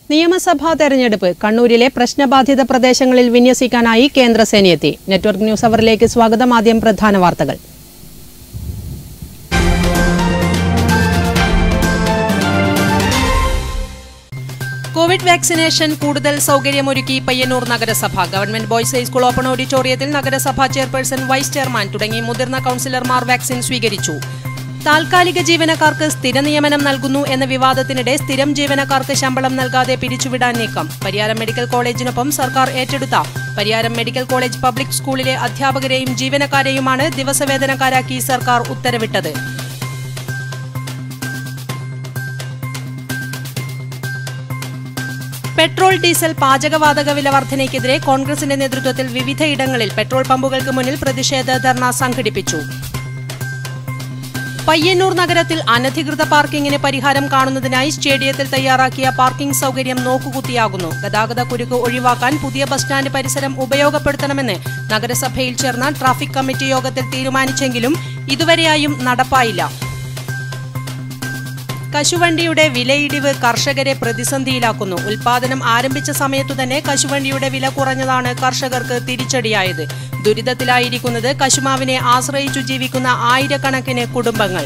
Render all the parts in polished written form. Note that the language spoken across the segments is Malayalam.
നിയമസഭാ തെരഞ്ഞെടുപ്പ് കണ്ണൂരിലെ പ്രശ്നബാധിത പ്രദേശങ്ങളിൽ വിന്യസിക്കാനായി കേന്ദ്രസേനയെത്തി. നെറ്റ്വർക്ക് ന്യൂസ് അവറിലേക്ക് സ്വാഗതം. ആദ്യം പ്രധാന വാർത്തകൾ. കോവിഡ് വാക്സിനേഷൻ കൂടുതൽ സൗകര്യമൊരുക്കി പയ്യന്നൂർ നഗരസഭ. ഗവൺമെന്റ് ബോയ്സ് ഹൈസ്കൂൾ ഓപ്പൺ ഓഡിറ്റോറിയത്തിൽ നഗരസഭാ ചെയർപേഴ്സൺ, വൈസ് ചെയർമാൻ തുടങ്ങി മുതിർന്ന കൌൺസിലർമാർ വാക്സിൻ സ്വീകരിച്ചു. താൽക്കാലിക ജീവനക്കാർക്ക് സ്ഥിര നിയമനം നൽകുന്നു എന്ന വിവാദത്തിനിടെ സ്ഥിരം ജീവനക്കാർക്ക് ശമ്പളം നൽകാതെ പിരിച്ചുവിടാൻ നീക്കം. പരിയാരം മെഡിക്കൽ കോളേജിനൊപ്പം സർക്കാർ ഏറ്റെടുത്ത പരിയാരം മെഡിക്കൽ കോളേജ് പബ്ലിക് സ്കൂളിലെ അധ്യാപകരെയും ജീവനക്കാരെയുമാണ് ദിവസവേതനക്കാരാക്കി സർക്കാർ ഉത്തരവിട്ടത്. പെട്രോൾ, ഡീസൽ, പാചകവാതക വില വർധനയ്ക്കെതിരെ കോൺഗ്രസിന്റെ നേതൃത്വത്തിൽ വിവിധയിടങ്ങളിൽ പെട്രോൾ പമ്പുകൾക്ക് മുന്നിൽ പ്രതിഷേധ ധർണ സംഘടിപ്പിച്ചു. പയ്യന്നൂർ നഗരത്തിൽ അനധികൃത പാർക്കിംഗിന് പരിഹാരം കാണുന്നതിനായി സ്റ്റേഡിയത്തിൽ തയ്യാറാക്കിയ പാർക്കിംഗ് സൗകര്യം നോക്കുകുത്തിയാകുന്നു. ഗതാഗത കുരുക്ക് ഒഴിവാക്കാൻ പുതിയ ബസ് സ്റ്റാൻഡ് പരിസരം ഉപയോഗപ്പെടുത്തണമെന്ന് നഗരസഭയിൽ ചേർന്ന ട്രാഫിക് കമ്മിറ്റി യോഗത്തിൽ തീരുമാനിച്ചെങ്കിലും ഇതുവരെയായും നടപ്പായില്ല. കശുവണ്ടിയുടെ വിലയിടിവ് കർഷകരെ പ്രതിസന്ധിയിലാക്കുന്നു. ഉൽപാദനം ആരംഭിച്ച സമയത്തുതന്നെ കശുവണ്ടിയുടെ വില കുറഞ്ഞതാണ് കർഷകർക്ക് തിരിച്ചടിയായത്. ദുരിതത്തിലായിരിക്കുന്നത് കശുമാവിനെ ആശ്രയിച്ചു ജീവിക്കുന്ന ആയിരക്കണക്കിന് കുടുംബങ്ങൾ.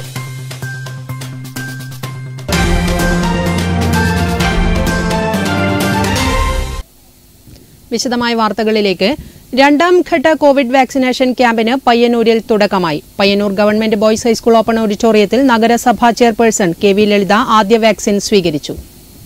വിശദമായ വാർത്തകളിലേക്ക്. രണ്ടാം ഘട്ട കോവിഡ് വാക്സിനേഷൻ ക്യാമ്പിന് പയ്യന്നൂരിൽ തുടക്കമായി. Payyanur government boys high school open ഓഡിറ്റോറിയത്തിൽ നഗരസഭാ ചെയർപേഴ്സൺ KV ലളിത ആദ്യ വാക്സിൻ സ്വീകരിച്ചു.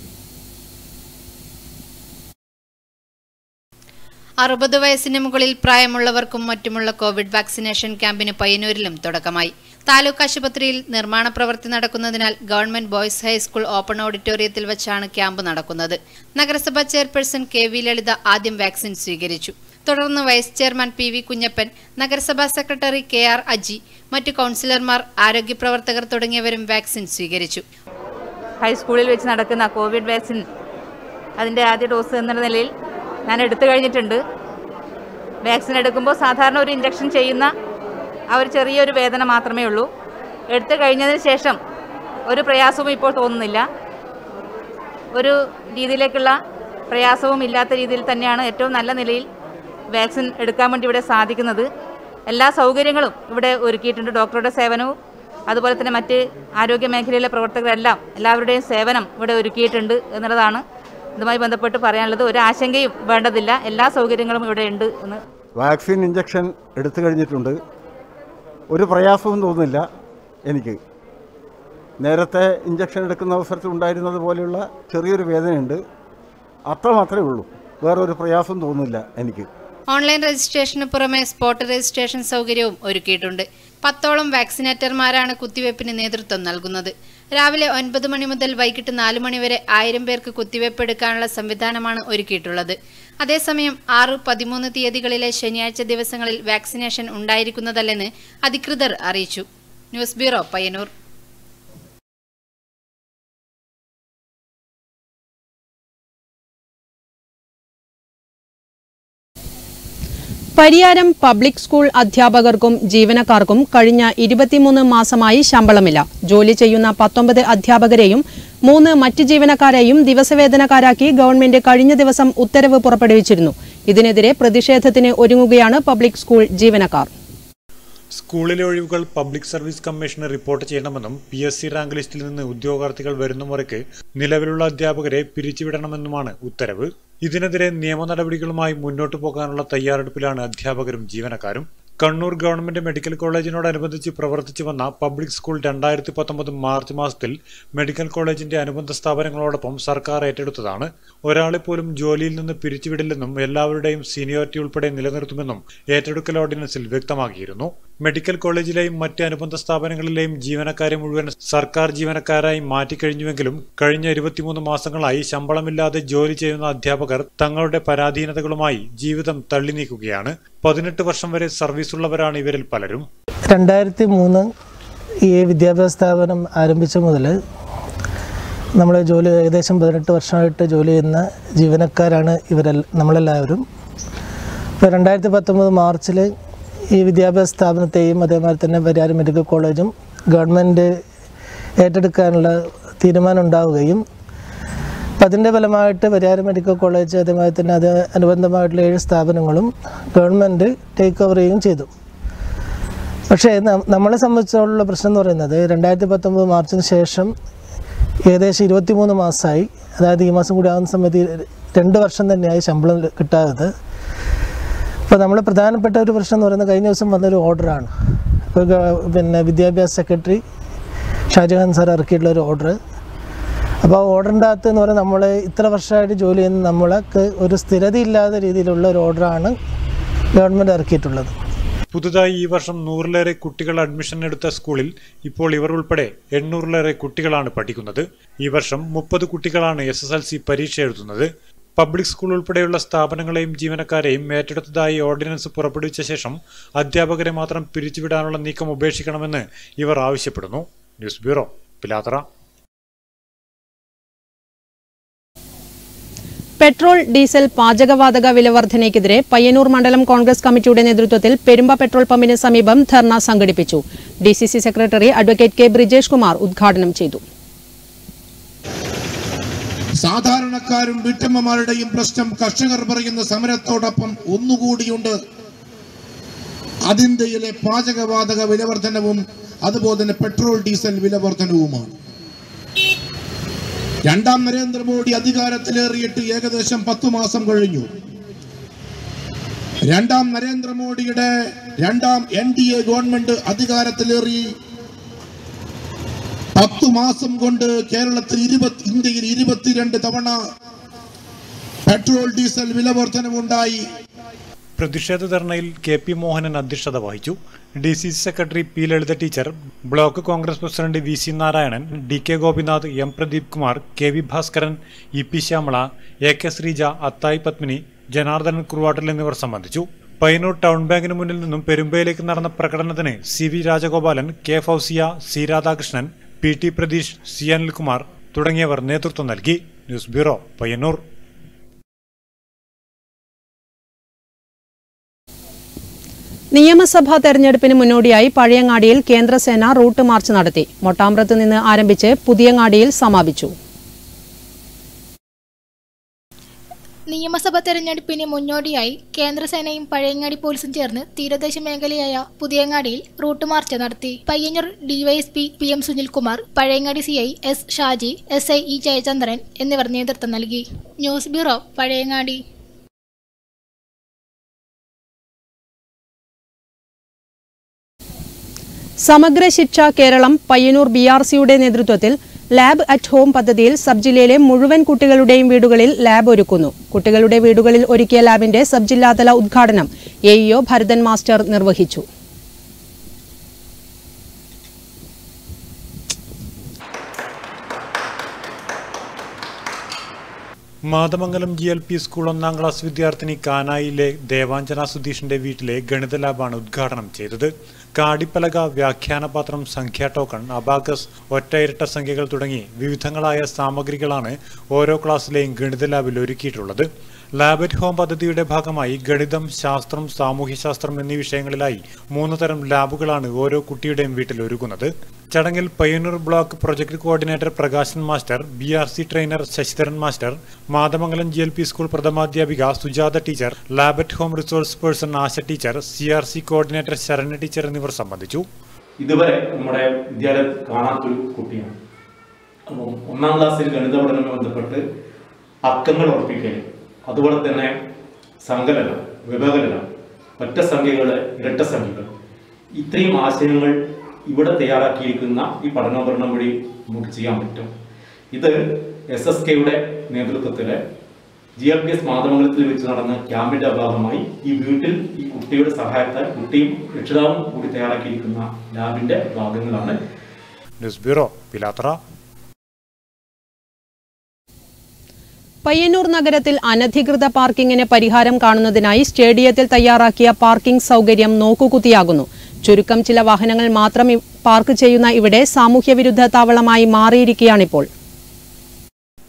60 വയസ്സിന് മുകളിൽ പ്രായമുള്ളവർക്കും മറ്റുമുള്ള കോവിഡ് വാക്സിനേഷൻ ക്യാമ്പിന് പയ്യന്നൂരിലും തുടക്കമായി. താലൂക്ക് ആശുപത്രിയിൽ നിർമ്മാണ പ്രവൃത്തി നടക്കുന്നതിനാൽ ഗവൺമെന്റ് ബോയ്സ് ഹൈസ്കൂൾ ഓപ്പൺ ഓഡിറ്റോറിയത്തിൽ വെച്ചാണ് ക്യാമ്പ് നടക്കുന്നത്. നഗരസഭാ ചെയർപേഴ്സൺ KV ലളിത ആദ്യം വാക്സിൻ സ്വീകരിച്ചു. തുടർന്ന് വൈസ് ചെയർമാൻ PV കുഞ്ഞപ്പൻ, നഗരസഭാ സെക്രട്ടറി KR അജി, മറ്റു കൌൺസിലർമാർ, ആരോഗ്യപ്രവർത്തകർ തുടങ്ങിയവരും വാക്സിൻ സ്വീകരിച്ചു. ഹൈസ്കൂളിൽ വെച്ച് നടക്കുന്ന കോവിഡ് വാക്സിൻ അതിൻ്റെ ആദ്യ ഡോസ് എന്ന നിലയിൽ ഞാൻ എടുത്തു കഴിഞ്ഞിട്ടുണ്ട്. വാക്സിൻ എടുക്കുമ്പോൾ സാധാരണ ഒരു ഇഞ്ചക്ഷൻ ചെയ്യുന്ന ആ ഒരു ചെറിയൊരു വേദന മാത്രമേ ഉള്ളൂ. എടുത്തു കഴിഞ്ഞതിന് ശേഷം ഒരു പ്രയാസവും ഇപ്പോൾ തോന്നുന്നില്ല. ഒരു രീതിയിലേക്കുള്ള പ്രയാസവും ഇല്ലാത്ത രീതിയിൽ തന്നെയാണ് ഏറ്റവും നല്ല നിലയിൽ വാക്സിൻ എടുക്കാൻ വേണ്ടി ഇവിടെ സാധിക്കുന്നത്. എല്ലാ സൗകര്യങ്ങളും ഇവിടെ ഒരുക്കിയിട്ടുണ്ട്. ഡോക്ടറുടെ സേവനവും അതുപോലെ തന്നെ മറ്റ് ആരോഗ്യ മേഖലയിലെ പ്രവർത്തകരെല്ലാം എല്ലാവരുടെയും സേവനം ഇവിടെ ഒരുക്കിയിട്ടുണ്ട് എന്നുള്ളതാണ് ഇതുമായി ബന്ധപ്പെട്ട് പറയാനുള്ളത്. ഒരു ആശങ്കയും വേണ്ടതില്ല, എല്ലാ സൗകര്യങ്ങളും ഇവിടെ ഉണ്ട് എന്ന്. വാക്സിൻ ഇഞ്ചക്ഷൻ എടുത്തു കഴിഞ്ഞിട്ടുണ്ട്. ഒരു പ്രയാസവും തോന്നുന്നില്ല എനിക്ക്. നേരത്തെ ഇഞ്ചക്ഷൻ എടുക്കുന്ന അവസരത്തിൽ ഉണ്ടായിരുന്നത് പോലെയുള്ള ചെറിയൊരു വേദനയുണ്ട്, അത്ര മാത്രമേ ഉള്ളൂ. വേറൊരു പ്രയാസം തോന്നുന്നില്ല എനിക്ക്. ഓൺലൈൻ രജിസ്ട്രേഷന് പുറമെ സ്പോട്ട് രജിസ്ട്രേഷൻ സൗകര്യവും ഒരുക്കിയിട്ടുണ്ട്. 10ഓളം വാക്സിനേറ്റർമാരാണ് കുത്തിവയ്പ്പിന് നേതൃത്വം നൽകുന്നത്. രാവിലെ 9 മണി മുതൽ വൈകിട്ട് 4 മണി വരെ 1000 പേർക്ക് കുത്തിവയ്പ്പ് എടുക്കാനുള്ള സംവിധാനമാണ് ഒരുക്കിയിട്ടുള്ളത്. അതേസമയം 6, 13 തീയതികളിലെ ശനിയാഴ്ച ദിവസങ്ങളിൽ വാക്സിനേഷൻ ഉണ്ടായിരിക്കുന്നതല്ലെന്ന് അധികൃതർ അറിയിച്ചു. News bureau, Payyanur. Pariyaram public school അധ്യാപകർക്കും ജീവനക്കാർക്കും കഴിഞ്ഞ 23 മാസമായി ശമ്പളമില്ല. ജോലി ചെയ്യുന്ന 19 അധ്യാപകരെയും 3 മറ്റ് ജീവനക്കാരെയും ദിവസവേതനക്കാരാക്കി ഗവൺമെന്റ് കഴിഞ്ഞ ദിവസം ഉത്തരവ് പുറപ്പെടുവിച്ചിരുന്നു. ഇതിനെതിരെ പ്രതിഷേധത്തിന് ഒരുങ്ങുകയാണ് പബ്ലിക് സ്കൂൾ ജീവനക്കാർ. സ്കൂളിലെ ഒഴിവുകൾ പബ്ലിക് സർവീസ് കമ്മീഷന് റിപ്പോർട്ട് ചെയ്യണമെന്നും PSC റാങ്ക് ലിസ്റ്റിൽ നിന്ന് ഉദ്യോഗാർത്ഥികൾ വരുന്ന മുറയ്ക്ക് നിലവിലുള്ള അധ്യാപകരെ പിരിച്ചുവിടണമെന്നുമാണ് ഉത്തരവ്. ഇതിനെതിരെ നിയമ നടപടികളുമായി മുന്നോട്ടു പോകാനുള്ള തയ്യാറെടുപ്പിലാണ് അധ്യാപകരും ജീവനക്കാരും. കണ്ണൂർ ഗവൺമെന്റ് മെഡിക്കൽ കോളേജിനോടനുബന്ധിച്ച് പ്രവർത്തിച്ചു വന്ന പബ്ലിക് സ്കൂൾ 2019 മാർച്ച് മാസത്തിൽ മെഡിക്കൽ കോളേജിന്റെ അനുബന്ധ സ്ഥാപനങ്ങളോടൊപ്പം സർക്കാർ ഏറ്റെടുത്തതാണ്. ഒരാളെ പോലും ജോലിയിൽ നിന്ന് പിരിച്ചുവിടില്ലെന്നും എല്ലാവരുടെയും സീനിയോറിറ്റി ഉൾപ്പെടെ നിലനിർത്തുമെന്നും ഏറ്റെടുക്കൽ ഓർഡിനൻസിൽ വ്യക്തമാക്കിയിരുന്നു. മെഡിക്കൽ കോളേജിലെയും മറ്റ് അനുബന്ധ സ്ഥാപനങ്ങളിലെയും ജീവനക്കാരെ മുഴുവൻ സർക്കാർ ജീവനക്കാരായി മാറ്റിക്കഴിഞ്ഞുവെങ്കിലും കഴിഞ്ഞ 23 മാസങ്ങളായി ശമ്പളമില്ലാതെ ജോലി ചെയ്യുന്ന അധ്യാപകർ തങ്ങളുടെ പരാധീനതകളുമായി ജീവിതം തള്ളി നീക്കുകയാണ്. 18 വർഷം വരെ സർവീസുള്ളവരാണ് ഇവരിൽ പലരും. 2003 ഈ വിദ്യാഭ്യാസ സ്ഥാപനം ആരംഭിച്ച മുതൽ നമ്മൾ ജോലി ഏകദേശം 18 വർഷമായിട്ട് ജോലി ചെയ്യുന്ന ജീവനക്കാരാണ് നമ്മളെല്ലാവരും. ഇപ്പോൾ 2019 മാർച്ചിൽ ഈ വിദ്യാഭ്യാസ സ്ഥാപനത്തെയും അതേമാതിരി തന്നെ പരിയാരം മെഡിക്കൽ കോളേജും ഗവൺമെൻറ് ഏറ്റെടുക്കാനുള്ള തീരുമാനം ഉണ്ടാവുകയും അപ്പം അതിൻ്റെ ഫലമായിട്ട് പരിയാരം മെഡിക്കൽ കോളേജ് അതേമാതിരി തന്നെ അത് അനുബന്ധമായിട്ടുള്ള 7 സ്ഥാപനങ്ങളും ഗവൺമെൻറ് ടേക്ക് ഓവർ ചെയ്യുകയും ചെയ്തു. പക്ഷേ നമ്മളെ സംബന്ധിച്ചുള്ള പ്രശ്നം എന്ന് പറയുന്നത് 2019 മാർച്ചിന് ശേഷം ഏകദേശം 23 മാസമായി, അതായത് ഈ മാസം കൂടി ആകുന്ന സമയത്ത് 2 വർഷം തന്നെയായി ശമ്പളം കിട്ടാത്തത്. അപ്പോൾ നമ്മൾ പ്രധാനപ്പെട്ട ഒരു പ്രശ്നം എന്ന് പറയുന്നത് കഴിഞ്ഞ ദിവസം വന്നൊരു ഓർഡറാണ്. ഇപ്പോൾ വിദ്യാഭ്യാസ സെക്രട്ടറി ഷാജഹാൻ സാർ ഇറക്കിയിട്ടുള്ള ഒരു ഓർഡർ. അപ്പോൾ ആ ഓർഡറിൻ്റെ അകത്ത് എന്ന് പറയുന്നത് നമ്മൾ ഇത്ര വർഷമായിട്ട് ജോലി ചെയ്യുന്ന നമ്മൾക്ക് ഒരു സ്ഥിരതയില്ലാത്ത രീതിയിലുള്ള ഒരു ഓർഡറാണ് ഗവൺമെൻറ് ഇറക്കിയിട്ടുള്ളത്. പുതുതായി ഈ വർഷം 100-ലേറെ കുട്ടികൾ അഡ്മിഷൻ എടുത്ത സ്കൂളിൽ ഇപ്പോൾ ഇവർ ഉൾപ്പെടെ 800-ലേറെ കുട്ടികളാണ് പഠിക്കുന്നത്. ഈ വർഷം 30 കുട്ടികളാണ് SSLC പരീക്ഷ എഴുതുന്നത്. പബ്ലിക് സ്കൂൾ ഉൾപ്പെടെയുള്ള സ്ഥാപനങ്ങളെയും ജീവനക്കാരെയും ഏറ്റെടുത്തതായി ഓർഡിനൻസ് പുറപ്പെടുവിച്ച ശേഷം അധ്യാപകരെ മാത്രം പിരിച്ചുവിടാനുള്ള നീക്കം ഉപേക്ഷിക്കണമെന്ന് ഇവർ ആവശ്യപ്പെടുന്നു. News bureau, Pilathara. Petrol, diesel, പാചകവാതക വിലവർധനയ്ക്കെതിരെ പയ്യന്നൂർ മണ്ഡലം കോൺഗ്രസ് കമ്മിറ്റിയുടെ നേതൃത്വത്തിൽ പെരുമ്പ പെട്രോൾ പമ്പിന് സമീപം ധർണ സംഘടിപ്പിച്ചു. DCC secretary advocate K Brijesh Kumar ഉദ്ഘാടനം ചെയ്തു. സാധാരണക്കാരും വീട്ടമ്മമാരുടെയും പ്രശ്നം കർഷകർ പറയുന്ന സമരത്തോടൊപ്പം ഒന്നുകൂടിയുണ്ട്. അതിന്ത്യയിലെ പാചകവാതക വിലവർധനവും അതുപോലെ തന്നെ പെട്രോൾ ഡീസൽ വിലവർധനവുമാണ്. രണ്ടാം നരേന്ദ്രമോദി അധികാരത്തിലേറിയിട്ട് ഏകദേശം 10 മാസം കഴിഞ്ഞു. രണ്ടാം നരേന്ദ്രമോദിയുടെ രണ്ടാം NDA ഗവൺമെന്റ് അധികാരത്തിലേറി 10 മാസം കൊണ്ട് കേരളത്തിൽ ഇന്ത്യയിൽ 22 തവണ പെട്രോൾ ഡീസൽ വിലവർധനവുണ്ടായി. പ്രതിഷേധ ധർണയിൽ KP മോഹനൻ അധ്യക്ഷത വഹിച്ചു. DCC secretary P Lalitha teacher, block Congress president VC Narayanan, DK Gopinath, M Pradeep Kumar, KV Bhaskaran, EP Shyamala, AK Sreeja, Athayi Padmini, Janardhanan Kuruvattil എന്നിവർ സംബന്ധിച്ചു. പയ്യന്നൂർ ടൗൺ ബാങ്കിന് മുന്നിൽ നിന്നും പെരുമ്പയിലേക്ക് നടന്ന പ്രകടനത്തിന് CV Rajagopalan, K Fousiya, C Radhakrishnan, PT Pratheesh, C Anilkumar തുടങ്ങിയവർ നേതൃത്വം നൽകി. News bureau, Payyanur. നിയമസഭാ തെരഞ്ഞെടുപ്പിന് മുന്നോടിയായി പഴയങ്ങാടിയിൽ കേന്ദ്രസേന റൂട്ട് മാർച്ച് നടത്തി. മൊട്ടാമ്പ്രത്ത് നിന്ന് ആരംഭിച്ച് പുതിയങ്ങാടിയിൽ സമാപിച്ചു. നിയമസഭാ തെരഞ്ഞെടുപ്പിന് മുന്നോടിയായി കേന്ദ്രസേനയും പഴയങ്ങാടി പോലീസും ചേർന്ന് തീരദേശ മേഖലയായ പുതിയങ്ങാടിയിൽ റൂട്ട് മാർച്ച് നടത്തി. Payyanur DYSP PM Sunilkumar, Pazhayangadi CI S Shaji, SI E Jayachandran എന്നിവർ നേതൃത്വം നൽകി. News bureau, Pazhayangadi. സമഗ്ര ശിക്ഷ കേരളം പയ്യന്നൂർ BRCയുടെ നേതൃത്വത്തിൽ ലാബ് അറ്റ് ഹോം പദ്ധതിയിൽ സബ് ജില്ലയിലെ മുഴുവൻ കുട്ടികളുടെയും വീടുകളിൽ ലാബ് ഒരുക്കുന്നു. കുട്ടികളുടെ വീടുകളിൽ ഒരുക്കിയ ലാബിന്റെ സബ് ജില്ലാതല ഉദ്ഘാടനം AEO ഭരതൻ മാസ്റ്റർ നിർവഹിച്ചു. മാതമംഗലം GLP സ്കൂൾ 1ാം ക്ലാസ് വിദ്യാർത്ഥിനി കാനായിലെ ദേവാഞ്ജന സുധീഷിന്റെ വീട്ടിലെ ഗണിത ലാബാണ് ഉദ്ഘാടനം ചെയ്തത്. കാടിപ്പലക, വ്യാഖ്യാനപാത്രം, സംഖ്യാ ടോക്കൺ, അബാക്കസ്, ഒറ്റ ഇരട്ട സംഖ്യകൾ തുടങ്ങി വിവിധങ്ങളായ സാമഗ്രികളാണ് ഓരോ ക്ലാസ്സിലെയും ഗണിത ലാബിൽ ഒരുക്കിയിട്ടുള്ളത്. ലാബ് അറ്റ് ഹോം പദ്ധതിയുടെ ഭാഗമായി ഗണിതം, ശാസ്ത്രം, സാമൂഹ്യശാസ്ത്രം എന്നീ വിഷയങ്ങളിലായി 3 തരം ലാബുകളാണ് ഓരോ കുട്ടിയുടെയും വീട്ടിൽ ഒരുക്കുന്നത്. ചടങ്ങിൽ Payyanur block project coordinator Prakashan master, BRC trainer Sasidharan master, Mathamangalam GLP school പ്രഥമാധ്യാപിക Sujatha teacher, lab at home resource person Asha teacher, CRC coordinator Saranya teacher എന്നിവർ സംബന്ധിച്ചു. ഇതുവരെ നമ്മുടെ വിദ്യാലയത്തിൽ കാണാത്തൊരു കുട്ടിയാണ്. അപ്പം 1ാം ക്ലാസ്സിൽ ഗണിത പഠനവുമായി ബന്ധപ്പെട്ട് അക്കങ്ങൾ ഉറപ്പിക്കൽ, അതുപോലെ തന്നെ സങ്കലനം, വിഭജനം, ഒറ്റ സംഖ്യകൾ, ഇരട്ട സംഖ്യകൾ, ഇത്രയും ആശയങ്ങൾ ഇവിടെ തയ്യാറാക്കിയിരിക്കുന്ന ഈ പഠനോപകരണം വഴി നമുക്ക് ചെയ്യാൻ പറ്റും. ഇത് SSKയുടെ നേതൃത്വത്തിൽ GLPS മാതമംഗലത്തിൽ വെച്ച് നടന്ന ക്യാമ്പിന്റെ ഭാഗമായി ഈ വീട്ടിൽ ഈ കുട്ടിയുടെ സഹായത്താൽ കുട്ടിയും രക്ഷിതാവും കൂടി തയ്യാറാക്കിയിരിക്കുന്ന ലാബിന്റെ ഭാഗങ്ങളാണ്. News bureau, Pilathara. പയ്യന്നൂർ നഗരത്തിൽ അനധികൃത പാർക്കിങ്ങിന് പരിഹാരം കാണുന്നതിനായി സ്റ്റേഡിയത്തിൽ തയ്യാറാക്കിയ പാർക്കിംഗ് സൗകര്യം നോക്കുകുത്തിയാകുന്നു. ചുരുക്കം ചില വാഹനങ്ങൾ മാത്രം പാർക്ക് ചെയ്യുന്ന ഇവിടെ സാമൂഹ്യവിരുദ്ധ താവളമായി മാറിയിരിക്കുകയാണിപ്പോൾ.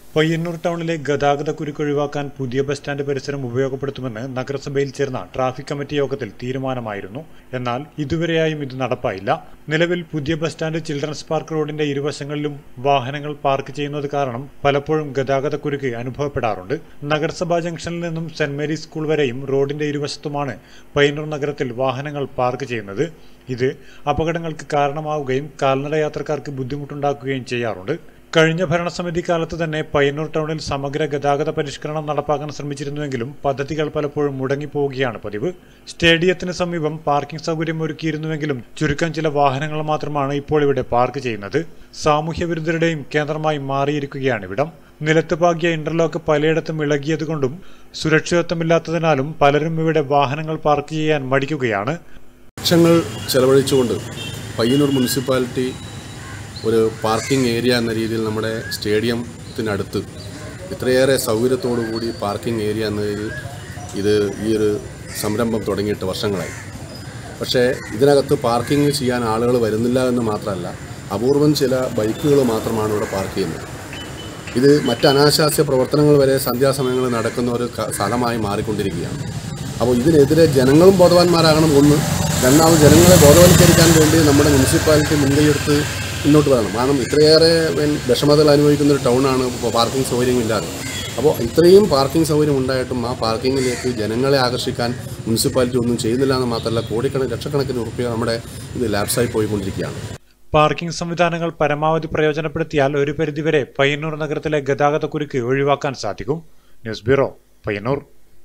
പയ്യന്നൂർ ടൗണിലെ ഗതാഗത കുരുക്ക് ഒഴിവാക്കാൻ പുതിയ ബസ് സ്റ്റാൻഡ് പരിസരം ഉപയോഗപ്പെടുത്തുമെന്ന് നഗരസഭയിൽ ചേർന്ന ട്രാഫിക് കമ്മിറ്റി യോഗത്തിൽ തീരുമാനമായിരുന്നു. എന്നാൽ ഇതുവരെയായും ഇത് നടപ്പായില്ല. നിലവിൽ പുതിയ ബസ് സ്റ്റാൻഡ് ചിൽഡ്രൻസ് പാർക്ക് റോഡിന്റെ ഇരുവശങ്ങളിലും വാഹനങ്ങൾ പാർക്ക് ചെയ്യുന്നത് കാരണം പലപ്പോഴും ഗതാഗത കുരുക്ക് അനുഭവപ്പെടാറുണ്ട്. നഗരസഭാ ജംഗ്ഷനിൽ നിന്നും സെന്റ് മേരീസ് സ്കൂൾ വരെയും റോഡിന്റെ ഇരുവശത്തുമാണ് പയ്യന്നൂർ നഗരത്തിൽ വാഹനങ്ങൾ പാർക്ക് ചെയ്യുന്നത്. ഇത് അപകടങ്ങൾക്ക് കാരണമാവുകയും കാൽനട യാത്രക്കാർക്ക് ബുദ്ധിമുട്ടുണ്ടാക്കുകയും ചെയ്യാറുണ്ട്. കഴിഞ്ഞ ഭരണസമിതി കാലത്ത് തന്നെ പയ്യന്നൂർ ടൗണിൽ സമഗ്ര ഗതാഗത പരിഷ്കരണം നടപ്പാക്കാൻ ശ്രമിച്ചിരുന്നുവെങ്കിലും പദ്ധതികൾ പലപ്പോഴും മുടങ്ങിപ്പോവുകയാണ് പതിവ്. സ്റ്റേഡിയത്തിന് സമീപം പാർക്കിംഗ് സൗകര്യം ഒരുക്കിയിരുന്നുവെങ്കിലും ചുരുക്കം ചില വാഹനങ്ങൾ മാത്രമാണ് ഇപ്പോൾ ഇവിടെ പാർക്ക് ചെയ്യുന്നത്. സാമൂഹ്യ വിരുദ്ധരുടെയും കേന്ദ്രമായി മാറിയിരിക്കുകയാണിവിടം. നിലത്ത് പാകിയ ഇന്റർലോക്ക് പലയിടത്തും ഇളകിയതുകൊണ്ടും സുരക്ഷിതത്വമില്ലാത്തതിനാലും പലരും ഇവിടെ വാഹനങ്ങൾ പാർക്ക് ചെയ്യാൻ മടിക്കുകയാണ്. ലക്ഷങ്ങൾ ചെലവഴിച്ചുകൊണ്ട് പയ്യന്നൂർ മുനിസിപ്പാലിറ്റി ഒരു പാർക്കിംഗ് ഏരിയ എന്ന രീതിയിൽ നമ്മുടെ സ്റ്റേഡിയത്തിനടുത്ത് ഇത്രയേറെ സൗകര്യത്തോടു കൂടി പാർക്കിംഗ് ഏരിയ എന്ന രീതിയിൽ ഈ ഒരു സംരംഭം തുടങ്ങിയിട്ട് വർഷങ്ങളായി. പക്ഷേ ഇതിനകത്ത് പാർക്കിംഗ് ചെയ്യാൻ ആളുകൾ വരുന്നില്ല എന്ന് മാത്രമല്ല, അപൂർവം ചില ബൈക്കുകൾ മാത്രമാണ് ഇവിടെ പാർക്ക് ചെയ്യുന്നത്. ഇത് മറ്റ് അനാശാസ്യ പ്രവർത്തനങ്ങൾ വരെ സന്ധ്യാസമയങ്ങളിൽ നടക്കുന്ന ഒരു സ്ഥലമായി മാറിക്കൊണ്ടിരിക്കുകയാണ്. അപ്പോൾ ഇതിനെതിരെ ജനങ്ങളും ബോധവാന്മാരാകണം. ഒന്ന്, രണ്ടാമത് ജനങ്ങളെ ബോധവൽക്കരിക്കാൻ വേണ്ടി നമ്മുടെ മുനിസിപ്പാലിറ്റി മുൻകൈയെടുത്ത് മുന്നോട്ട് വരണം. കാരണം ഇത്രയേറെ വിഷമതകൾ അനുഭവിക്കുന്ന ഒരു ടൗണാണ് പാർക്കിംഗ് സൗകര്യമില്ലാതെ. അപ്പോൾ ഇത്രയും പാർക്കിംഗ് സൗകര്യം ഉണ്ടായിട്ടും ആ പാർക്കിങ്ങിലേക്ക് ജനങ്ങളെ ആകർഷിക്കാൻ മുനിസിപ്പാലിറ്റി ഒന്നും ചെയ്യുന്നില്ല എന്ന് മാത്രമല്ല, ലക്ഷക്കണക്കിന് രൂപ നമ്മുടെ ഇത് ലാപ്സായി പോയിക്കൊണ്ടിരിക്കുകയാണ്. പാർക്കിംഗ് സംവിധാനങ്ങൾ പരമാവധി പ്രയോജനപ്പെടുത്തിയാൽ ഒരു പരിധിവരെ പയ്യന്നൂർ നഗരത്തിലെ ഗതാഗത കുരുക്ക് ഒഴിവാക്കാൻ സാധിക്കും. News bureau, Payyanur.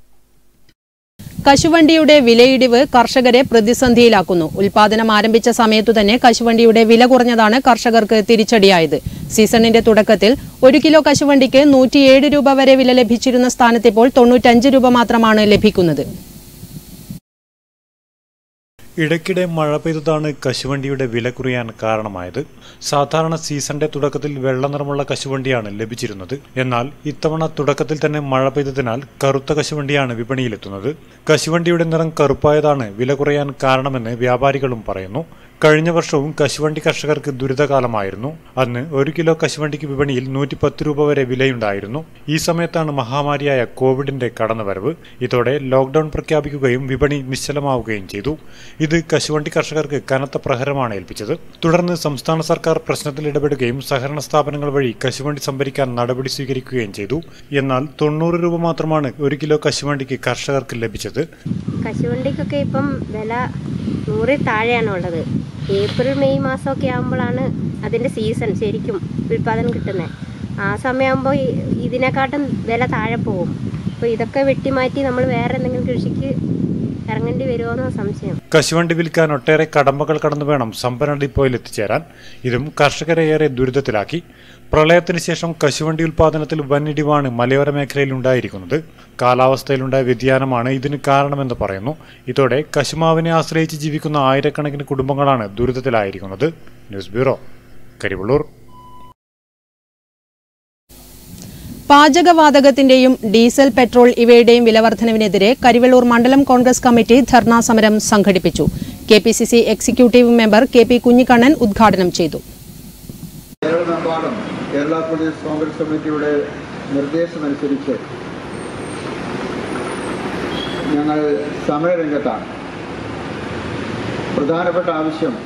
കശുവണ്ടിയുടെ വിലയിടിവ് കർഷകരെ പ്രതിസന്ധിയിലാക്കുന്നു. ഉൽപാദനം ആരംഭിച്ച സമയത്തു തന്നെ കശുവണ്ടിയുടെ വില കുറഞ്ഞതാണ് കർഷകർക്ക് തിരിച്ചടിയായത്. സീസണിന്റെ തുടക്കത്തിൽ 1 കിലോ കശുവണ്ടിക്ക് 107 രൂപ വരെ വില ലഭിച്ചിരുന്ന സ്ഥാനത്ത് ഇപ്പോൾ 95 രൂപ മാത്രമാണ് ലഭിക്കുന്നത്. ഇടയ്ക്കിടെ മഴ പെയ്തതാണ് കശുവണ്ടിയുടെ വില കുറയാൻ കാരണമായത്. സാധാരണ സീസണിന്റെ തുടക്കത്തിൽ വെള്ള നിറമുള്ള കശുവണ്ടിയാണ് ലഭിച്ചിരുന്നത്. എന്നാൽ ഇത്തവണ തുടക്കത്തിൽ തന്നെ മഴ പെയ്തതിനാൽ കറുത്ത കശുവണ്ടിയാണ് വിപണിയിലെത്തുന്നത്. കശുവണ്ടിയുടെ നിറം കറുപ്പായതാണ് വില കുറയാൻ കാരണമെന്ന് വ്യാപാരികളും പറയുന്നു. കഴിഞ്ഞ വർഷവും കശുവണ്ടി കർഷകർക്ക് ദുരിതകാലമായിരുന്നു. അന്ന് 1 കിലോ കശുവണ്ടിക്ക് വിപണിയിൽ 110 രൂപ വരെ വിലയുണ്ടായിരുന്നു. ഈ സമയത്താണ് മഹാമാരിയായ കോവിഡിന്റെ കടന്നുവരവ്. ഇതോടെ ലോക്ഡൌൺ പ്രഖ്യാപിക്കുകയും വിപണി നിശ്ചലമാവുകയും ചെയ്തു. ഇത് കശുവണ്ടി കർഷകർക്ക് കനത്ത പ്രഹരമാണ് ഏൽപ്പിച്ചത്. തുടർന്ന് സംസ്ഥാന സർക്കാർ പ്രശ്നത്തിൽ ഇടപെടുകയും സഹകരണ സ്ഥാപനങ്ങൾ വഴി കശുവണ്ടി സംഭരിക്കാൻ നടപടി സ്വീകരിക്കുകയും ചെയ്തു. എന്നാൽ 90 രൂപ മാത്രമാണ് 1 കിലോ കശുവണ്ടിക്ക് കർഷകർക്ക് ലഭിച്ചത്. കശുവണ്ടിക്കൊക്കെ ഇപ്പം വില 100 താഴെയാണുള്ളത്. ഏപ്രിൽ മെയ് മാസമൊക്കെ ആകുമ്പോഴാണ് അതിൻ്റെ സീസൺ ശരിക്കും ഉൽപ്പാദനം കിട്ടുന്നത്. ആ സമയമാകുമ്പോൾ ഇതിനെക്കാട്ടും വില താഴെ പോകും. അപ്പോൾ ഇതൊക്കെ വെട്ടിമാറ്റി നമ്മൾ വേറെ എന്തെങ്കിലും കൃഷിക്ക് ഇറങ്ങേണ്ടി വരുമോന്നോ സംശയം. കശുവണ്ടി വിൽക്കാൻ ഒട്ടേറെ കടമ്പകൾ കടന്നു വേണം സംഭരണ ഡിപ്പോയിൽ എത്തിച്ചേരാൻ. ഇതും കർഷകരെ ഏറെ ദുരിതത്തിലാക്കി. പ്രളയത്തിന് ശേഷം കശുവണ്ടി ഉൽപാദനത്തിൽ വന്നിടിവാണ് മലയോര മേഖലയിൽ ഉണ്ടായിരിക്കുന്നത്. കാലാവസ്ഥയിലുണ്ടായ വ്യതിയാനമാണ് ഇതിന് കാരണമെന്ന് പറയുന്നു. ഇതോടെ കശുമാവിനെ ആശ്രയിച്ച് ജീവിക്കുന്ന ആയിരക്കണക്കിന് കുടുംബങ്ങളാണ് ദുരിതത്തിലായിരിക്കുന്നത്. News bureau, Karivellur. പാചകവാതകത്തിന്റെയും ഡീസൽ, പെട്രോൾ ഇവയുടെയും വിലവർദ്ധനവിനെതിരെ കരിവള്ളൂർ മണ്ഡലം കോൺഗ്രസ് കമ്മിറ്റി ധർണാ സമരം സംഘടിപ്പിച്ചു. KPCC executive member KP Kunhikannan ഉദ്ഘാടനം ചെയ്തു. കേരള പ്രദേശ് കോൺഗ്രസ് കമ്മിറ്റിയുടെ നിർദ്ദേശമനുസരിച്ച് ഞങ്ങൾ സമരരംഗത്താണ്. പ്രധാനപ്പെട്ട ആവശ്യം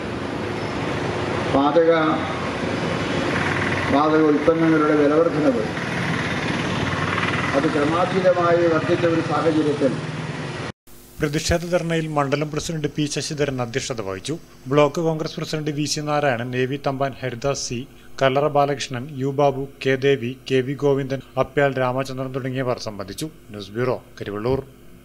വാതക ഉൽപ്പന്നങ്ങളുടെ വിലവർദ്ധനവ് അത് ക്രമാതീതമായി വർദ്ധിച്ച ഒരു സാഹചര്യത്തിൽ പ്രതിഷേധ ധർണയിൽ മണ്ഡലം പ്രസിഡന്റ് P ശശിധരൻ അധ്യക്ഷത വഹിച്ചു. Block Congress president VC Narayanan, AV Thampan, Haridas C, Kallara Balakrishnan, U Babu, K Devi, KV Govindan, Apyal Ramachandran തുടങ്ങിയവർ സംബന്ധിച്ചു. News bureau, Karivellur.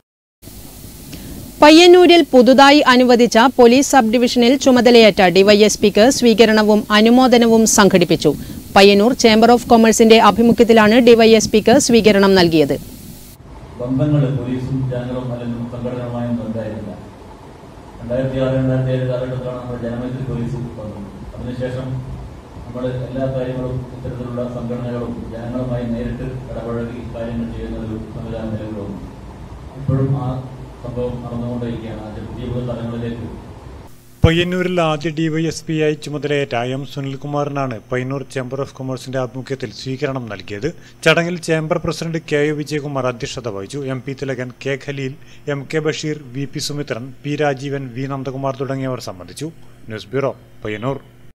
പയ്യന്നൂരിൽ പുതുതായി അനുവദിച്ച പോലീസ് സബ് ഡിവിഷനിൽ ചുമതലയേറ്റ ഡിവൈഎസ്പിക്ക് സ്വീകരണവും അനുമോദനവും സംഘടിപ്പിച്ചു. പയ്യന്നൂർ ചേംബർ ഓഫ് കൊമേഴ്സിന്റെ ആഭിമുഖ്യത്തിലാണ് ഡിവൈഎസ്പിക്ക് സ്വീകരണം നൽകിയത്. ബന്ധങ്ങൾ പോലീസും ജനങ്ങളും അല്ലെങ്കിൽ സംഘടനകളുമായും ഉണ്ടായിരുന്നില്ല. 2006-2007 കാലഘട്ടത്തിലാണ് നമ്മൾ ജനമൈത്രി പോലീസ് വന്നത്. അതിനുശേഷം നമ്മൾ എല്ലാ കാര്യങ്ങളും ഇത്തരത്തിലുള്ള സംഘടനകളും ജനങ്ങളുമായി നേരിട്ട് ഇടപഴകി കാര്യങ്ങൾ ചെയ്യുന്ന ഒരു സംവിധാനം നിലവിൽ വന്നു. ഇപ്പോഴും ആ സംഭവം നടന്നുകൊണ്ടിരിക്കുകയാണ്. അതിന്റെ പുതിയ തലങ്ങളിലേക്ക് പയ്യന്നൂരിൽ ആദ്യ ഡിവൈഎസ്പിയായി ചുമതലയേറ്റ എം സുനിൽകുമാറിനാണ് പയ്യന്നൂർ ചേംബർ ഓഫ് കൊമേഴ്സിന്റെ ആഭിമുഖ്യത്തിൽ സ്വീകരണം നൽകിയത്. ചടങ്ങിൽ chamber president K U Vijayakumar അധ്യക്ഷത വഹിച്ചു. M P Thilakan, K Khaleel, M K Basheer, V P Sumithran, P Rajeevan, V Nandakumar തുടങ്ങിയവർ സംബന്ധിച്ചു. News bureau, Payyanur.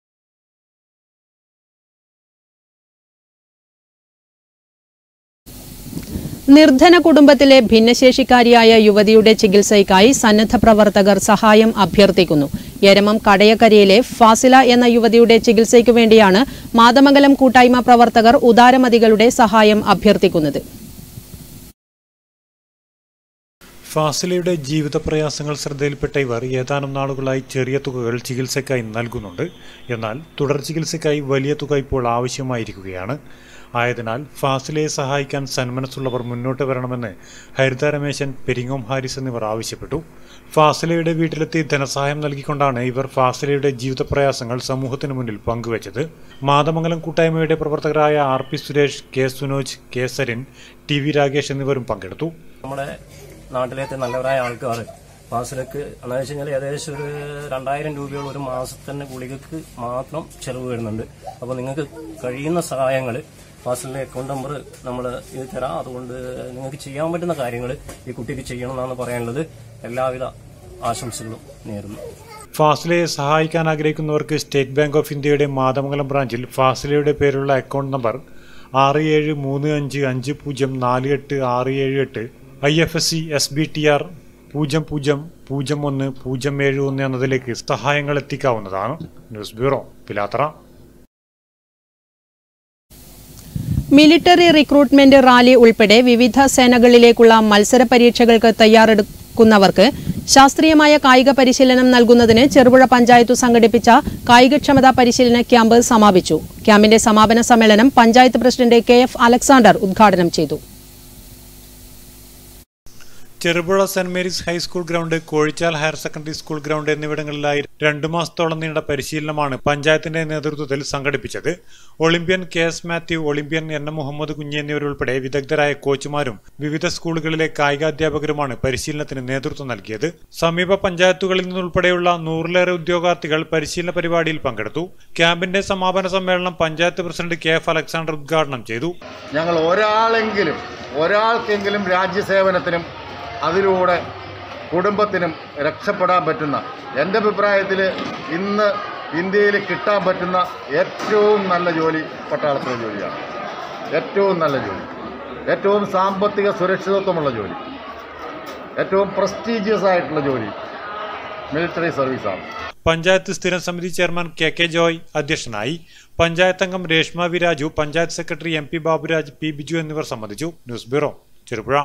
നിർധന കുടുംബത്തിലെ ഭിന്നശേഷിക്കാരിയായ യുവതിയുടെ ചികിത്സയ്ക്കായി സന്നദ്ധ പ്രവർത്തകർ സഹായം അഭ്യർത്ഥിക്കുന്നു. എരമം കടയക്കരയിലെ ഫാസില എന്ന യുവതിയുടെ ചികിത്സയ്ക്കു വേണ്ടിയാണ് മാതമംഗലം കൂട്ടായ്മ പ്രവർത്തകർ ഉദാരമതികളുടെ സഹായം അഭ്യർത്ഥിക്കുന്നത്. ഫാസിലയുടെ ജീവിത പ്രയാസങ്ങൾ ശ്രദ്ധയിൽപ്പെട്ട ഇവർ ഏതാനും നാളുകളായി ചെറിയ തുകകൾ ചികിത്സയ്ക്കായി നൽകുന്നുണ്ട്. എന്നാൽ തുടർ ചികിത്സയ്ക്കായി വലിയ തുക ഇപ്പോൾ ആവശ്യമായിരിക്കുകയാണ്. ആയതിനാൽ ഫാസിലയെ സഹായിക്കാൻ സന്മനസ്സുള്ളവർ മുന്നോട്ട് വരണമെന്ന് ഹരിത രമേശൻ, പെരിങ്ങോം ഹാരിസ് എന്നിവർ ആവശ്യപ്പെട്ടു. ഫാസിലയുടെ വീട്ടിലെത്തി ധനസഹായം നൽകിക്കൊണ്ടാണ് ഇവർ ഫാസിലയുടെ ജീവിത പ്രയാസങ്ങൾ സമൂഹത്തിന് മുന്നിൽ പങ്കുവച്ചത്. മാതമംഗലം കൂട്ടായ്മയുടെ പ്രവർത്തകരായ R P Suresh, K Sunoj, K Sarin, T V Rakesh എന്നിവരും പങ്കെടുത്തു. നമ്മുടെ നാട്ടിലത്തെ നല്ലവരായ ആൾക്കാർ ഫാസിലക്ക് എന്താണെന്ന് വെച്ച് കഴിഞ്ഞാൽ ഏകദേശം ഒരു 2000 രൂപയോളം ഒരു മാസത്തിന്റെ ഗുളികക്ക് മാത്രം ചെലവ് വരുന്നുണ്ട്. അപ്പോൾ നിങ്ങൾക്ക് കഴിയുന്ന സഹായങ്ങൾ ഫാസിലിന്റെ അക്കൗണ്ട് നമ്പർ നമ്മൾ ഇത് തരാം. അതുകൊണ്ട് നിങ്ങൾക്ക് ചെയ്യാൻ പറ്റുന്ന കാര്യങ്ങൾ ഈ കുട്ടിക്ക് ചെയ്യണമെന്നാണ് പറയാനുള്ളത്. എല്ലാവിധ ആശംസകളും നേരുന്നു. ഫാസിലയെ സഹായിക്കാൻ ആഗ്രഹിക്കുന്നവർക്ക് സ്റ്റേറ്റ് ബാങ്ക് ഓഫ് ഇന്ത്യയുടെ മാതമംഗലം ബ്രാഞ്ചിൽ ഫാസിലയുടെ പേരുള്ള അക്കൗണ്ട് നമ്പർ 6735504867 IFSC SBTR 000171 എന്നതിലേക്ക് സഹായങ്ങൾ എത്തിക്കാവുന്നതാണ്. News bureau, Pilathara. Military recruitment rally ഉൾപ്പെടെ വിവിധ സേനകളിലേക്കുള്ള മത്സര പരീക്ഷകൾക്ക് തയ്യാറെടുക്കുന്നവർക്ക് ശാസ്ത്രീയമായ കായിക പരിശീലനം നൽകുന്നതിന് ചെറുപുഴ പഞ്ചായത്ത് സംഘടിപ്പിച്ച കായികക്ഷമതാ പരിശീലന ക്യാമ്പ് സമാപിച്ചു. ക്യാമ്പിന്റെ സമാപന സമ്മേളനം പഞ്ചായത്ത് പ്രസിഡന്റ് KF അലക്സാണ്ടർ ഉദ്ഘാടനം ചെയ്തു. Cherupuzha saint Mary's high school ground, Kozhichal higher secondary school ground എന്നിവിടങ്ങളിലായി 2 മാസത്തോളം നീണ്ട പരിശീലനമാണ് പഞ്ചായത്തിന്റെ നേതൃത്വത്തിൽ സംഘടിപ്പിച്ചത്. Olympian KS Mathew, Olympian NM Muhammad Kunhi എന്നിവരുൾപ്പെടെ വിദഗ്ധരായ കോച്ചുമാരും വിവിധ സ്കൂളുകളിലെ കായികാധ്യാപകരുമാണ് പരിശീലനത്തിന് നേതൃത്വം നൽകിയത്. സമീപ പഞ്ചായത്തുകളിൽ നിന്നുൾപ്പെടെയുള്ള 100-ലേറെ ഉദ്യോഗാർത്ഥികൾ പരിശീലന പരിപാടിയിൽ പങ്കെടുത്തു. ക്യാമ്പിന്റെ സമാപന സമ്മേളനം പഞ്ചായത്ത് പ്രസിഡന്റ് KF അലക്സാണ്ടർ ഉദ്ഘാടനം ചെയ്തു. ഞങ്ങൾ ഒരാൾക്കെങ്കിലും രാജ്യസേവനത്തിനും അതിലൂടെ കുടുംബത്തിനും രക്ഷപ്പെടാൻ പറ്റുന്ന, എൻ്റെ അഭിപ്രായത്തിൽ ഇന്ന് ഇന്ത്യയിൽ കിട്ടാൻ പറ്റുന്ന ഏറ്റവും നല്ല ജോലി പട്ടാളത്തിലെ ജോലിയാണ്. ഏറ്റവും നല്ല ജോലി, ഏറ്റവും സാമ്പത്തിക സുരക്ഷിതത്വമുള്ള ജോലി, ഏറ്റവും പ്രസ്റ്റീജിയസ് ആയിട്ടുള്ള ജോലി മിലിറ്ററി സർവീസാണ്. പഞ്ചായത്ത് സ്ഥിരം സമിതി ചെയർമാൻ KK ജോയ് അധ്യക്ഷനായി. പഞ്ചായത്ത് അംഗം Reshma Viraju, panchayat secretary MP Baburaj, P Biju എന്നിവർ സംബന്ധിച്ചു. News bureau, Cherupuzha.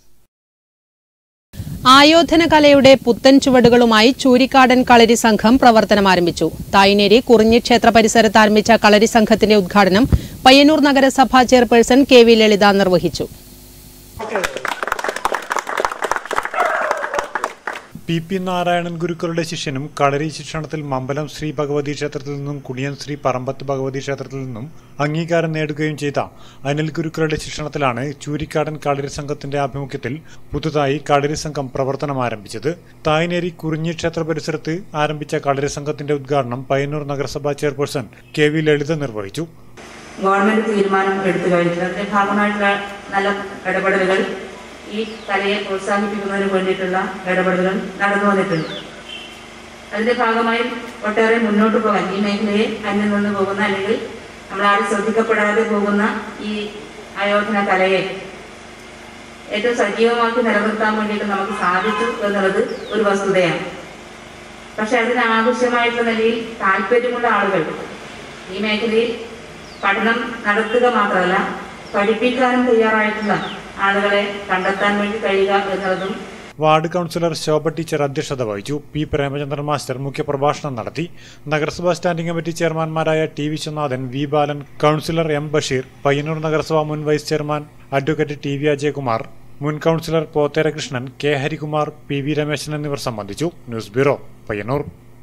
ആയോധന കലയുടെ പുത്തൻ ചുവടുകളുമായി ചൂരിക്കാടൻ കളരി സംഘം പ്രവർത്തനം ആരംഭിച്ചു. തായ്നേരി കുറിഞ്ഞി ക്ഷേത്ര പരിസരത്ത് ആരംഭിച്ച കളരി സംഘത്തിന്റെ ഉദ്ഘാടനം പയ്യന്നൂർ നഗരസഭാ ചെയർപേഴ്സൺ KV ലളിത നിർവഹിച്ചു. PP നാരായണൻ ഗുരുക്കളുടെ ശിഷ്യനും കളരി ശിക്ഷണത്തിൽ മമ്പലം ശ്രീ ഭഗവതി ക്ഷേത്രത്തിൽ നിന്നും കുടിയൻ ശ്രീ പറമ്പത്ത് ഭഗവതി ക്ഷേത്രത്തിൽ നിന്നും അംഗീകാരം നേടുകയും ചെയ്ത അനിൽ ഗുരുക്കളുടെ ശിക്ഷണത്തിലാണ് ചൂരിക്കാടൻ കളരി സംഘത്തിന്റെ ആഭിമുഖ്യത്തിൽ പുതുതായി കളരി സംഘം പ്രവർത്തനം ആരംഭിച്ചത്. തായ്നേരി കുറിഞ്ഞി ക്ഷേത്ര പരിസരത്ത് ആരംഭിച്ച കളരി സംഘത്തിന്റെ ഉദ്ഘാടനം പയ്യന്നൂർ നഗരസഭാ ചെയർപേഴ്സൺ KV ലളിത നിർവഹിച്ചു. ഗവൺമെന്റ് തീരുമാനം എടുത്തു കഴിഞ്ഞിട്ട് അതിന്റെ ഭാഗമായിട്ടുള്ള നല്ല ഇടപെടലുകൾ, ഈ കലയെ പ്രോത്സാഹിപ്പിക്കുന്നതിന് വേണ്ടിയിട്ടുള്ള ഇടപെടലുകൾ നടന്നു വന്നിട്ടുണ്ട്. അതിന്റെ ഭാഗമായി ഒട്ടേറെ മുന്നോട്ട് പോകാൻ ഈ മേഖലയെ അന്യം നിന്ന് പോകുന്ന, അല്ലെങ്കിൽ നമ്മളാരും ശ്രദ്ധിക്കപ്പെടാതെ പോകുന്ന ഈ ആയോധന കലയെ ഏറ്റവും സജീവമാക്കി നിലനിർത്താൻ വേണ്ടിയിട്ട് നമുക്ക് സാധിച്ചു എന്നുള്ളത് ഒരു വസ്തുതയാണ്. പക്ഷെ അതിനാവശ്യമായിട്ടുള്ള നിലയിൽ താല്പര്യമുള്ള ആളുകൾ ഈ മേഖലയിൽ പഠനം നടത്തുക മാത്രമല്ല പഠിപ്പിക്കാനും തയ്യാറായിട്ടുള്ള ആളുകളെ കണ്ടെത്താൻ വേണ്ടി കഴിയുക എന്നുള്ളതും. വാർഡ് കൗൺസിലർ ശോഭ ടീച്ചർ അധ്യക്ഷത വഹിച്ചു. P പ്രേമചന്ദ്രൻ മാസ്റ്റർ മുഖ്യപ്രഭാഷണം നടത്തി. നഗരസഭാ സ്റ്റാൻഡിംഗ് കമ്മിറ്റി ചെയർമാൻമാരായ T Viswanathan, V Balan, councillor M Basheer, Payyanur നഗരസഭാ മുൻ vice chairman advocate TV Ajayakumar, മുൻ councillor Pothera Krishnan, K Harikumar, PV Rameshan എന്നിവർ സംബന്ധിച്ചു. News bureau, Payyanur.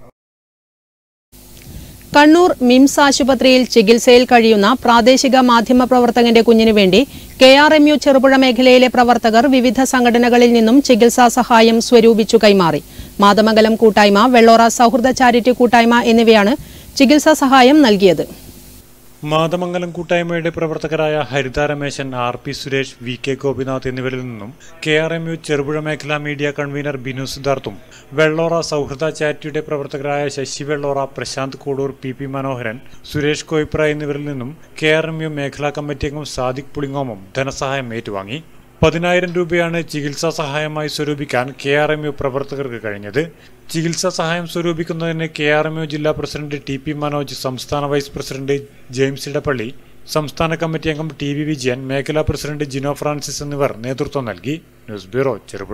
Kannur MIMS ആശുപത്രിയിൽ ചികിത്സയിൽ കഴിയുന്ന പ്രാദേശിക മാധ്യമ പ്രവർത്തകന്റെ കുഞ്ഞിനു വേണ്ടി KRMU ചെറുപുഴ മേഖലയിലെ പ്രവർത്തകർ വിവിധ സംഘടനകളിൽ നിന്നും ചികിത്സാ സഹായം സ്വരൂപിച്ചു കൈമാറി. മാതമംഗലം കൂട്ടായ്മ, വെള്ളോറ സൗഹൃദ ചാരിറ്റി കൂട്ടായ്മ എന്നിവയാണ് ചികിത്സാ സഹായം നൽകിയത്. മാതമംഗലം കൂട്ടായ്മയുടെ പ്രവർത്തകരായ ഹരിത രമേശൻ, RP സുരേഷ്, VK ഗോപിനാഥ് എന്നിവരിൽ നിന്നും KRMU ചെറുപുഴ മേഖലാ മീഡിയ കൺവീനർ ബിനു സിദ്ധാർത്ഥും വെള്ളോറ സൗഹൃദ ചാരിറ്റിയുടെ പ്രവർത്തകരായ ശശി വെള്ളോറ, പ്രശാന്ത് കൂടൂർ, PP മനോഹരൻ, സുരേഷ് കോയിപ്ര എന്നിവരിൽ നിന്നും KRMU മേഖലാ കമ്മിറ്റി അംഗം സാദിഖ് പുളിങ്ങോമും ധനസഹായം ഏറ്റുവാങ്ങി. 10,000 രൂപയാണ് ചികിത്സാ സഹായമായി സ്വരൂപിക്കാൻ KRMU പ്രവർത്തകർക്ക് കഴിഞ്ഞത്. ചികിത്സാ സഹായം സ്വരൂപിക്കുന്നതിന് KRMU ജില്ലാ പ്രസിഡന്റ് TP മനോജ്, സംസ്ഥാന വൈസ് പ്രസിഡന്റ് ജെയിംസ് ഇടപ്പള്ളി, സംസ്ഥാന കമ്മിറ്റി അംഗം TV വിജയൻ, മേഖലാ പ്രസിഡന്റ് ജിനോ ഫ്രാൻസിസ് എന്നിവർ നേതൃത്വം നൽകി. News bureau, Cherupuzha.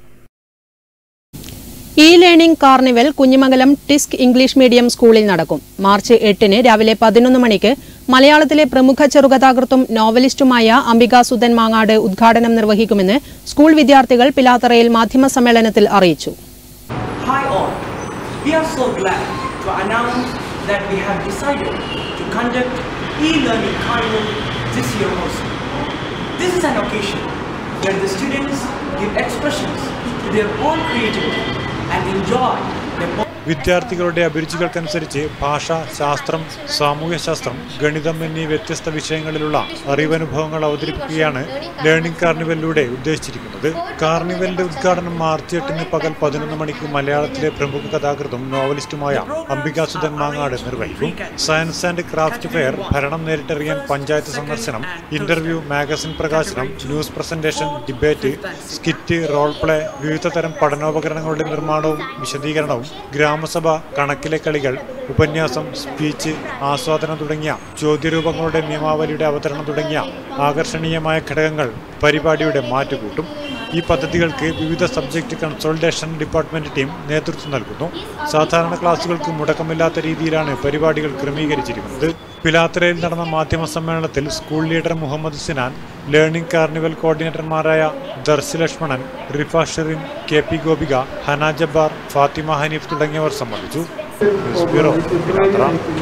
Learning carnival Kunhimangalam ടിസ്ക് ഇംഗ്ലീഷ് മീഡിയം സ്കൂളിൽ നടക്കും. മാർച്ച് 8 രാവിലെ 11 മണിക്ക് മലയാളത്തിലെ പ്രമുഖ ചെറുകഥാകൃത്തും നോവലിസ്റ്റുമായ അംബികാസുധൻ മാങ്ങാട് ഉദ്ഘാടനം നിർവഹിക്കുമെന്ന് സ്കൂൾ വിദ്യാർത്ഥികൾ പിലാത്തറയിൽ മാധ്യമസമ്മേളനത്തിൽ അറിയിച്ചു. Hi all, we are so glad to announce that we have decided to conduct e-learning carnival this year also. This is an occasion where the students give expressions to their own creativity and enjoy their വിദ്യാർത്ഥികളുടെ അഭിരുചികൾക്കനുസരിച്ച് ഭാഷ, ശാസ്ത്രം, സാമൂഹ്യശാസ്ത്രം, ഗണിതം എന്നീ വ്യത്യസ്ത വിഷയങ്ങളിലുള്ള അറിവനുഭവങ്ങൾ അവതരിപ്പിക്കുകയാണ് ലേണിംഗ് കാർണിവലിലൂടെ ഉദ്ദേശിച്ചിരിക്കുന്നത്. കാർണിവലിന്റെ ഉദ്ഘാടനം മാർച്ച് 8 പകൽ 11 മണിക്ക് മലയാളത്തിലെ പ്രമുഖ കഥാകൃത്തും നോവലിസ്റ്റുമായ അംബികാസുധൻ മാങ്ങാട് നിർവഹിക്കും. സയൻസ് ആൻഡ് ക്രാഫ്റ്റ് ഫെയർ, ഭരണം നേരിട്ടറിയാൻ പഞ്ചായത്ത് സന്ദർശനം, ഇന്റർവ്യൂ, മാഗസിൻ പ്രകാശനം, news presentation, debate, skit, role play, വിവിധ തരം പഠനോപകരണങ്ങളുടെ നിർമ്മാണവും വിശദീകരണവും, ഗ്രാമസഭ, കണക്കിലെ കളികൾ, ഉപന്യാസം, സ്പീച്ച്, ആസ്വാദനം തുടങ്ങിയ ചോദ്യരൂപങ്ങളുടെ നിയമാവലിയുടെ അവതരണം തുടങ്ങിയ ആകർഷണീയമായ ഘടകങ്ങൾ പരിപാടിയുടെ മാറ്റുകൂട്ടും. ഈ പദ്ധതികൾക്ക് വിവിധ സബ്ജക്ട് കൺസോൾട്ടേഷൻ ഡിപ്പാർട്ട്മെന്റ് ടീം നേതൃത്വം നൽകുന്നു. സാധാരണ ക്ലാസുകൾക്ക് മുടക്കമില്ലാത്ത രീതിയിലാണ് പരിപാടികൾ ക്രമീകരിച്ചിരിക്കുന്നത്. പിലാത്തറയിൽ നടന്ന മാധ്യമ സമ്മേളനത്തിൽ school leader Muhammad Sinan, learning carnival കോർഡിനേറ്റർമാരായ ദർശി ലക്ഷ്മണൻ, റിഫ ഷെറിൻ, KP ഗോപിക, ഹന ജബ്ബാർ, ഫാത്തിമ ഹനീഫ് തുടങ്ങിയവർ സംബന്ധിച്ചു. News bureau, Pilathara.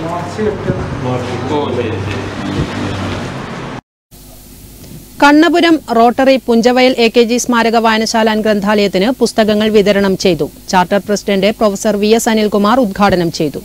Kannapuram Rotary Punchavayal AKG സ്മാരക വായനശാല ഗ്രന്ഥാലയത്തിന് പുസ്തകങ്ങൾ വിതരണം ചെയ്തു. Charter president professor VS Anilkumar ഉദ്ഘാടനം ചെയ്തു.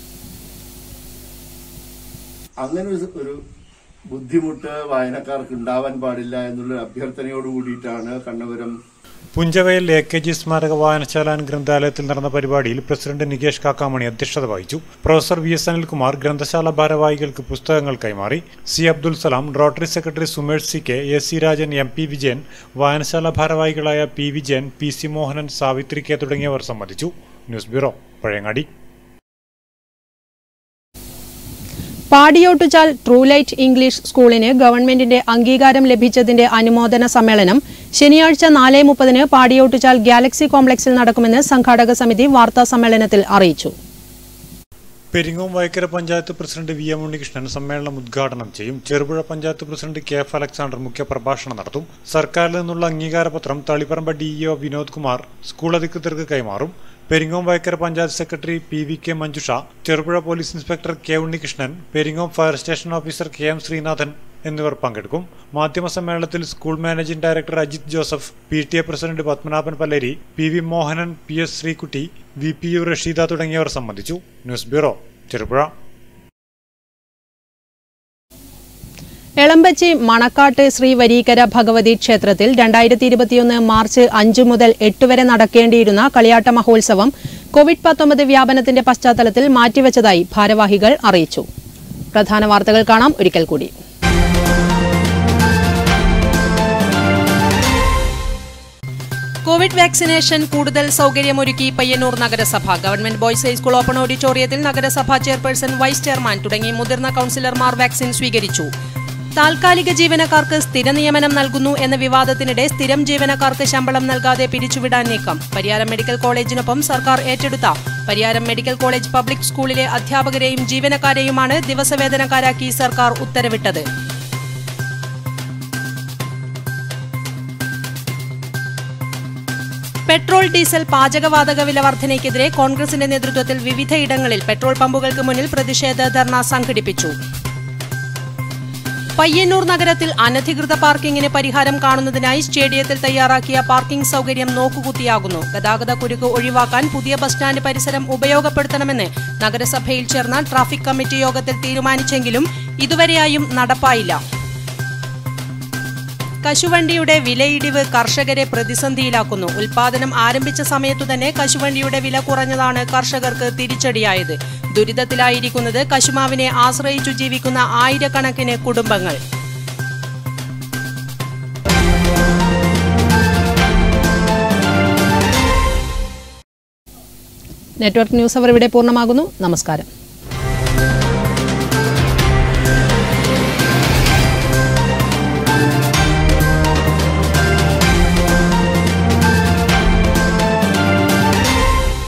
അങ്ങനെ ഒരു ബുദ്ധിമുട്ട് വായനക്കാർക്ക് ഉണ്ടാവാൻ പാടില്ല എന്നുള്ള അഭ്യർത്ഥനയോട് കൂടിയിട്ടാണ് കണ്ണപുരം പുഞ്ചവയൽ AKG സ്മാരക വായനശാല ഗ്രന്ഥാലയത്തിൽ നടന്ന പരിപാടിയിൽ പ്രസിഡന്റ് നികേഷ് കാക്കാമണി അധ്യക്ഷത വഹിച്ചു. പ്രൊഫസർ VS അനിൽകുമാർ ഗ്രന്ഥശാല ഭാരവാഹികൾക്ക് പുസ്തകങ്ങൾ കൈമാറി. C Abdul Salam, Rotary secretary Sumesh CK, AC Rajan, MP Vijayan, വായനശാല ഭാരവാഹികളായ P Vijayan, PC Mohanan, Savitri K തുടങ്ങിയവർ സംബന്ധിച്ചു. News bureau, Pazhayangadi. Padiyottuchal true light English സ്കൂളിന് ഗവൺമെന്റിന്റെ അംഗീകാരം ലഭിച്ചതിന്റെ അനുമോദന സമ്മേളനം ശനിയാഴ്ച 4:30 പാടിയോട്ടുചാൽ ഗാലക്സി കോംപ്ലക്സിൽ നടക്കുമെന്ന് സംഘാടക സമിതി വാർത്താ സമ്മേളനത്തിൽ അറിയിച്ചു. പെരിങ്ങോം വൈക്കര പഞ്ചായത്ത് പ്രസിഡന്റ് VM ഉണ്ണികൃഷ്ണൻ സമ്മേളനം ഉദ്ഘാടനം ചെയ്യും. Cherupuzha panchayat president KF Alexander മുഖ്യപ്രഭാഷണം നടത്തും. സർക്കാരിൽ നിന്നുള്ള അംഗീകാരപത്രം തളിപ്പറമ്പ് DEO വിനോദ് കുമാർ സ്കൂൾ അധികൃതർക്ക് കൈമാറും. Peringome Vaikkara panchayat secretary PVK Manjusha, Cherupuzha police inspector K Unnikrishnan, Peringome fire station officer KM Sreenathan എന്നിവർ പങ്കെടുക്കും. മാധ്യമ സമ്മേളനത്തിൽ school managing director Ajith Joseph, PTA president Padmanabhan Pallari, PV Mohanan, PS Sreekutty, VPU Rasheeda തുടങ്ങിയവർ സംബന്ധിച്ചു. News bureau, Cherupuzha. എളമ്പച്ചി മണക്കാട്ട് ശ്രീ വരീക്കര ഭഗവതി ക്ഷേത്രത്തിൽ 2021 മാർച്ച് 5 മുതൽ 8 വരെ നടക്കേണ്ടിയിരുന്ന കളിയാട്ട മഹോത്സവം COVID-19 വ്യാപനത്തിന്റെ പശ്ചാത്തലത്തിൽ മാറ്റിവെച്ചതായി ഭാരവാഹികൾ അറിയിച്ചു. പ്രധാന വാർത്തകൾ കാണാം ഒരിക്കൽ കൂടി. കോവിഡ് വാക്സിനേഷൻ കൂടുതൽ സൗകര്യമൊരുക്കി പയ്യന്നൂർ നഗരസഭ. ഗവൺമെന്റ് ബോയ്സ് ഹൈസ്കൂൾ ഓപ്പൺ ഓഡിറ്റോറിയത്തിൽ നഗരസഭാ ചെയർപേഴ്സൺ, വൈസ് ചെയർമാൻ തുടങ്ങി മുതിർന്ന കൌൺസിലർമാർ വാക്സിൻ സ്വീകരിച്ചു. താൽക്കാലിക ജീവനക്കാർക്ക് സ്ഥിര നിയമനം നൽകുന്നു എന്ന വിവാദത്തിനിടെ സ്ഥിരം ജീവനക്കാർക്ക് ശമ്പളം നൽകാതെ പിരിച്ചുവിടാൻ നീക്കം. പരിയാരം മെഡിക്കൽ കോളേജിനൊപ്പം സർക്കാർ ഏറ്റെടുത്ത പരിയാരം മെഡിക്കൽ കോളേജ് പബ്ലിക് സ്കൂളിലെ അധ്യാപകരെയും ജീവനക്കാരെയുമാണ് ദിവസവേതനക്കാരാക്കി സർക്കാർ ഉത്തരവിട്ടത്. പെട്രോൾ, ഡീസൽ, പാചകവാതക വില വർധനയ്ക്കെതിരെ കോൺഗ്രസിന്റെ നേതൃത്വത്തിൽ വിവിധയിടങ്ങളിൽ പെട്രോൾ പമ്പുകൾക്ക് മുന്നിൽ പ്രതിഷേധ ധർണ സംഘടിപ്പിച്ചു. പയ്യന്നൂർ നഗരത്തിൽ അനധികൃത പാർക്കിങ്ങിന് പരിഹാരം കാണുന്നതിനായി സ്റ്റേഡിയത്തിൽ തയ്യാറാക്കിയ പാർക്കിംഗ് സൗകര്യം നോക്കുകുത്തിയാകുന്നു. ഗതാഗത കുരുക്ക് ഒഴിവാക്കാൻ പുതിയ ബസ് സ്റ്റാൻഡ് പരിസരം ഉപയോഗപ്പെടുത്തണമെന്ന് നഗരസഭയിൽ ചേർന്ന ട്രാഫിക് കമ്മിറ്റി യോഗത്തിൽ തീരുമാനിച്ചെങ്കിലും ഇതുവരെയായും നടപ്പായില്ല. കശുവണ്ടിയുടെ വിലയിടിവ് കർഷകരെ പ്രതിസന്ധിയിലാക്കുന്നു. ഉൽപാദനം ആരംഭിച്ച സമയത്തുതന്നെ കശുവണ്ടിയുടെ വില കുറഞ്ഞതാണ് കർഷകർക്ക് തിരിച്ചടിയായത്. ദുരിതത്തിലായിരിക്കുന്നത് കശുമാവിനെ ആശ്രയിച്ചു ജീവിക്കുന്ന ആയിരക്കണക്കിന് കുടുംബങ്ങൾ. നെറ്റ്വർക്ക് ന്യൂസ് അവർ ഇവിടെ പൂർണ്ണമാകുന്നു. നമസ്കാരം.